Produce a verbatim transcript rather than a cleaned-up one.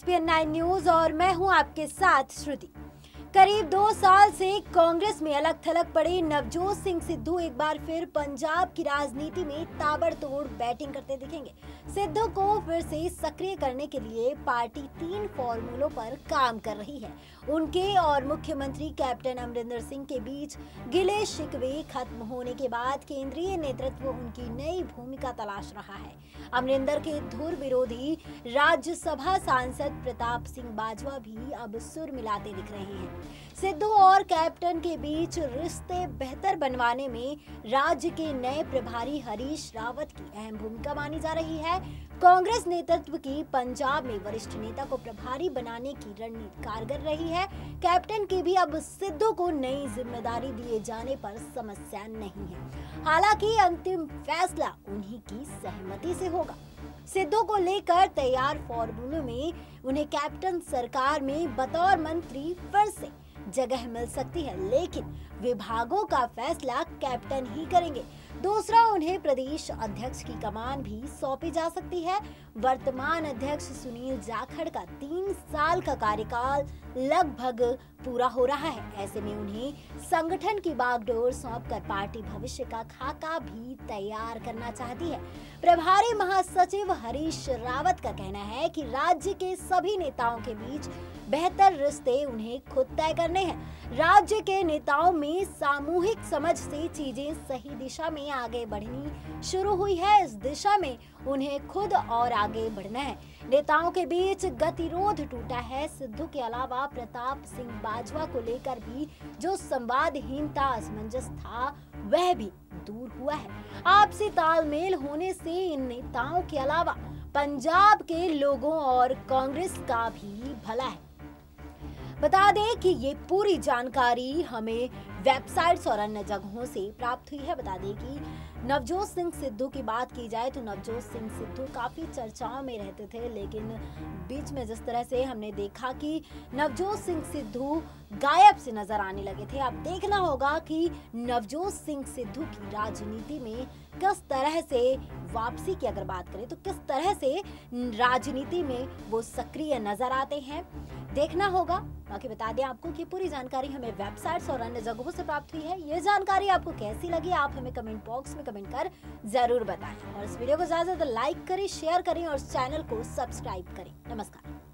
ESPN nine news और मैं हूं आपके साथ श्रुति। करीब दो साल से कांग्रेस में अलग थलग पड़े नवजोत सिंह सिद्धू एक बार फिर पंजाब की राजनीति में ताबड़तोड़ बैटिंग करते दिखेंगे। सिद्धू को फिर से सक्रिय करने के लिए पार्टी तीन फॉर्मूलों पर काम कर रही है। उनके और मुख्यमंत्री कैप्टन अमरिंदर सिंह के बीच गिले शिकवे खत्म होने के बाद केंद्रीय नेतृत्व उनकी नई भूमिका तलाश रहा है। अमरिंदर के धुर विरोधी राज्यसभा सांसद प्रताप सिंह बाजवा भी अब सुर मिलाते दिख रहे हैं। सिद्धू और कैप्टन के बीच रिश्ते बेहतर बनवाने में राज्य के नए प्रभारी हरीश रावत की अहम भूमिका मानी जा रही है। कांग्रेस नेतृत्व की पंजाब में वरिष्ठ नेता को प्रभारी बनाने की रणनीति कारगर रही है। कैप्टन की भी अब सिद्धू को नई जिम्मेदारी दिए जाने पर समस्या नहीं है। हालांकि अंतिम फैसला उन्हीं की सहमति से होगा। सिद्धू को लेकर तैयार फॉर्मूले में उन्हें कैप्टन सरकार में बतौर मंत्री फिर से जगह मिल सकती है, लेकिन विभागों का फैसला कैप्टन ही करेंगे। दूसरा, उन्हें प्रदेश अध्यक्ष की कमान भी सौंपी जा सकती है। वर्तमान अध्यक्ष सुनील जाखड़ का तीन साल का कार्यकाल लगभग पूरा हो रहा है। ऐसे में उन्हें संगठन की बागडोर सौंपकर पार्टी भविष्य का खाका भी तैयार करना चाहती है। प्रभारी महासचिव हरीश रावत का कहना है कि राज्य के सभी नेताओं के बीच बेहतर रिश्ते उन्हें खुद तय करने हैं। राज्य के नेताओं में सामूहिक समझ से चीजें सही दिशा में आगे बढ़नी शुरू हुई है। इस दिशा में उन्हें खुद और आगे बढ़ना है। नेताओं के बीच गतिरोध टूटा है। सिद्धू के अलावा प्रताप सिंह बाजवा को लेकर भी जो संवादहीनता असमंजस था वह भी दूर हुआ है। आपसी तालमेल होने से इन नेताओं के अलावा पंजाब के लोगों और कांग्रेस का भी भला है। बता दें कि ये पूरी जानकारी हमें वेबसाइट्स और अन्य जगहों से प्राप्त हुई है। बता दें कि नवजोत सिंह सिद्धू की बात की जाए तो नवजोत सिंह सिद्धू काफ़ी चर्चाओं में रहते थे, लेकिन बीच में जिस तरह से हमने देखा कि नवजोत सिंह सिद्धू गायब से नजर आने लगे थे। अब देखना होगा कि नवजोत सिंह सिद्धू की राजनीति में किस तरह से वापसी की अगर बात करें तो किस तरह से राजनीति में वो सक्रिय नजर आते हैं, देखना होगा। बाकी बता दें आपको कि पूरी जानकारी हमें वेबसाइट्स और अन्य जगहों से प्राप्त हुई है। ये जानकारी आपको कैसी लगी आप हमें कमेंट बॉक्स में कमेंट कर जरूर बताएं और इस वीडियो को ज्यादा से ज्यादा लाइक करें, शेयर करें और चैनल को सब्सक्राइब करें। नमस्कार।